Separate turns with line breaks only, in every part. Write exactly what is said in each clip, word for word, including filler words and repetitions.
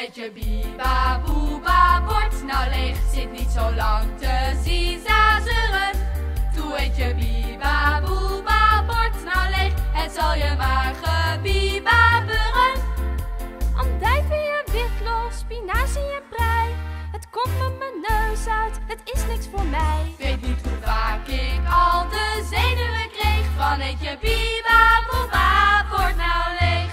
eet je biba boeba, bord nou leeg. Zit niet zo lang te zizazeren. Toe eet je biba boeba, bord nou leeg. Het zal je maar gebibaberen.
Andijvie en witlof, spinazie en prei. Het komt me mijn neus uit, het is niks voor mij.
Weet niet hoe vaak ik al de zenuwen kreeg van eet je biba boeba, bord nou leeg.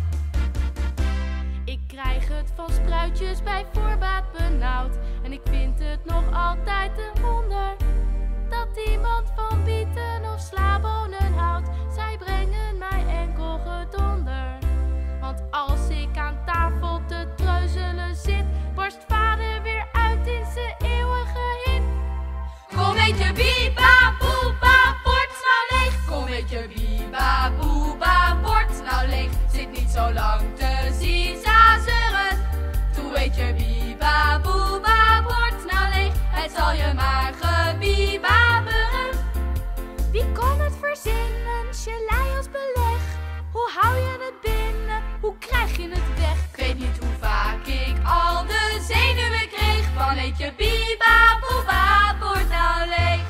Ik krijg het van spruitjes bij voorbaat benauwd. En ik vind het nog altijd een wonder dat iemand van bieten of slabonen houdt. Zij brengen mij enkel gedonder. Want als ik aan tafel te treuzelen zit, barst vader weer uit in zijn eeuwige hit.
Kom eet je biba boeba, bord nou leeg. Kom eet je biba boeba, bord nou leeg. Zit niet zo lang te zizazeren. Toe eet je biba boeba, bord nou leeg. Het zal je maar gebibaberen.
Wie kon het verzinnen, gelei als beleg? Hoe hou je het binnen, hoe krijg je het weg?
Ik weet niet hoe vaak ik al de zenuwen kreeg van eet je biba boeba, bord nou leeg.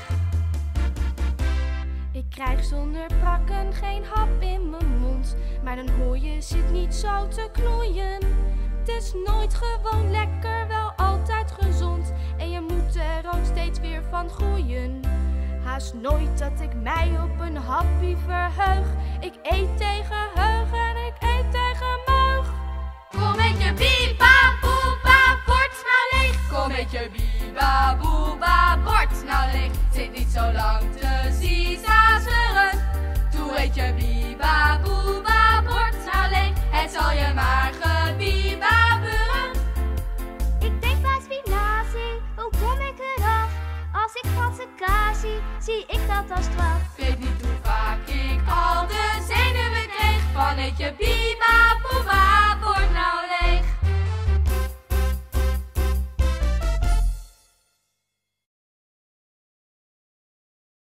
Ik krijg zonder prakken geen hap in mijn mond, maar een hooie zit niet zo te knoeien. Het is nooit gewoon lekker, wel altijd gezond, en je moet er ook steeds weer van groeien. Haast nooit dat ik mij op een happie verheug. Ik eet tegen heug en ik eet tegen meug.
Kom eet je biba boeba, bord nou leeg. Kom eet je biba boeba, bord nou leeg. Zit niet zo lang te zizazeren. Toe eet je biba boeba, bord nou leeg. Het zal je maar gebibaberen.
Ik denk bij spinazie, hoe kom ik eraf? Als ik Franse kaas zie, zie ik dat als straf.
Weet niet hoe